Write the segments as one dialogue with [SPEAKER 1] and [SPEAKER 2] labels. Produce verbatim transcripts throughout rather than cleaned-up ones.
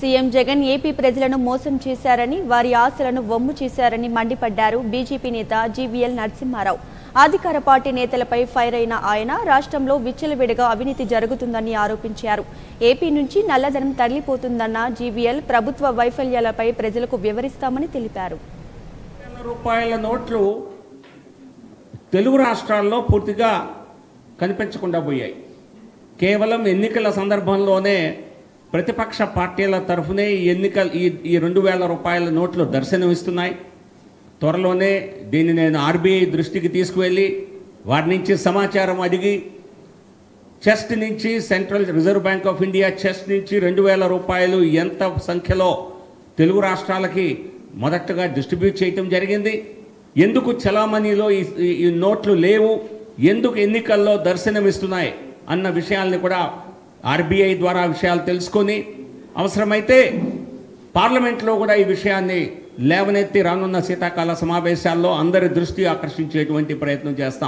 [SPEAKER 1] CM Jagan AP ప్రజలను మోసం చేశారని వారి ఆశలను వమ్ము చేశారని మండిపడ్డారు బీజేపీ నేత జీవీఎల్ నరసింహారావు। అధికార పార్టీ నేతలపై ఫైర్ అయిన ఆయన రాష్ట్రంలో విచ్చలవిడిగా అవినీతి జరుగుతుందని ఆరోపించారు। ఏపీ నుంచి నల్లధనం తరలిపోతుందన్న జీవీఎల్ ప్రభుత్వ వైఫల్యాలపై ప్రజలకు వివరిస్తామని తెలిపారు।
[SPEAKER 2] రూపాయల నోట్లు తెలుగు రాష్ట్రాల్లో పూర్తిగా కనిపించకుండా పోయాయి। కేవలం ఎన్నికల సందర్భంలోనే ప్రతిపక్ష పార్టీల తరఫునే ఈ ఎన్నికల ఈ ఈ రెండు వేల రూపాయల నోట్లు దర్శనమిస్తున్నాయి। త్వరలోనే దీన్ని నేను ఆర్బీఐ దృష్టికి తీసుకువెళ్ళి వారి నుంచి సమాచారం అడిగి చెస్ట్ నుంచి central reserve bank of India chest నుంచి రెండు వేల రూపాయలు ఎంత సంఖ్యలో తెలుగు రాష్ట్రాలకి మొదటగా డిస్ట్రిబ్యూట్ చేయటం జరిగింది, ఎందుకు చలామణిలో ఈ ఈ నోట్లు లేవు, ఎందుకు ఎన్నికల్లో దర్శనమిస్తున్నాయి అన్న విషయాల్ని కూడా ఆర్బీఐ ద్వారా విషయాలు తెలుసుకొని అవసరమైతే పార్లమెంట్లో కూడా ఈ విషయాన్ని లేవనెత్తి రానున్న శీతాకాల సమావేశాల్లో అందరి దృష్టి ఆకర్షించేటువంటి ప్రయత్నం చేస్తాం।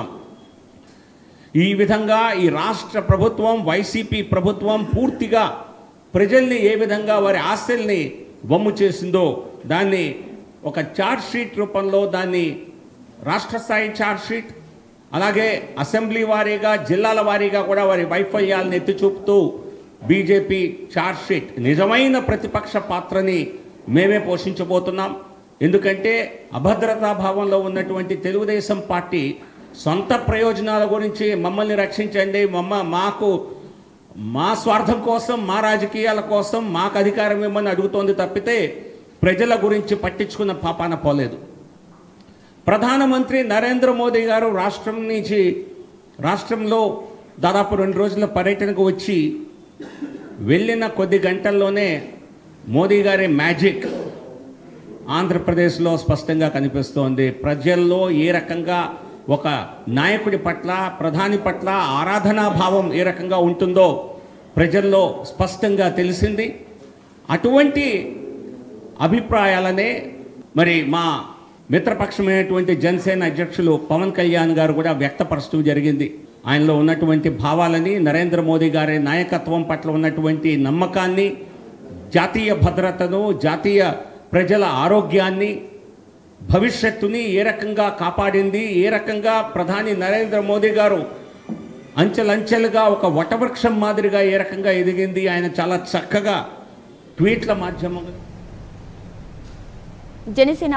[SPEAKER 2] ఈ విధంగా ఈ రాష్ట్ర ప్రభుత్వం వైసీపీ ప్రభుత్వం పూర్తిగా ప్రజల్ని ఏ విధంగా వారి ఆశల్ని వమ్ము చేసిందో దాన్ని ఒక చార్జ్ షీట్ రూపంలో దాన్ని రాష్ట్ర స్థాయి చార్జ్ షీట్ అలాగే అసెంబ్లీ వారీగా జిల్లాల వారీగా కూడా వారి వైఫల్యాలను ఎత్తి చూపుతూ బీజేపీ చార్జ్ షీట్ నిజమైన ప్రతిపక్ష పాత్రని మేమే పోషించబోతున్నాం। ఎందుకంటే అభద్రతా భావంలో ఉన్నటువంటి తెలుగుదేశం పార్టీ సొంత ప్రయోజనాల గురించి మమ్మల్ని రక్షించండి, మమ్మ మాకు మా స్వార్థం కోసం మా రాజకీయాల కోసం మాకు అధికారం ఇవ్వమని అడుగుతోంది తప్పితే ప్రజల గురించి పట్టించుకున్న పాపాన పోలేదు। ప్రధానమంత్రి నరేంద్ర మోదీ గారు రాష్ట్రం నుంచి రాష్ట్రంలో దాదాపు రెండు రోజుల పర్యటనకు వచ్చి వెళ్ళిన కొద్ది గంటల్లోనే మోదీ గారి మ్యాజిక్ ఆంధ్రప్రదేశ్లో స్పష్టంగా కనిపిస్తోంది। ప్రజల్లో ఏ రకంగా ఒక నాయకుడి పట్ల ప్రధాని పట్ల ఆరాధనా భావం ఏ రకంగా ఉంటుందో ప్రజల్లో స్పష్టంగా తెలిసింది। అటువంటి అభిప్రాయాలనే మరి మా మిత్రపక్షమైనటువంటి జనసేన అధ్యక్షులు పవన్ కళ్యాణ్ గారు కూడా వ్యక్తపరచడం జరిగింది। ఆయనలో ఉన్నటువంటి భావాలని నరేంద్ర మోదీ గారి నాయకత్వం పట్ల ఉన్నటువంటి నమ్మకాన్ని, జాతీయ భద్రతను, జాతీయ ప్రజల ఆరోగ్యాన్ని, భవిష్యత్తుని ఏ రకంగా కాపాడింది, ఏ రకంగా ప్రధాని నరేంద్ర మోదీ గారు అంచెలంచెలుగా ఒక వటవృక్షం మాదిరిగా ఏ రకంగా ఎదిగింది ఆయన చాలా చక్కగా ట్వీట్ల మాధ్యమంగా
[SPEAKER 1] జనసేన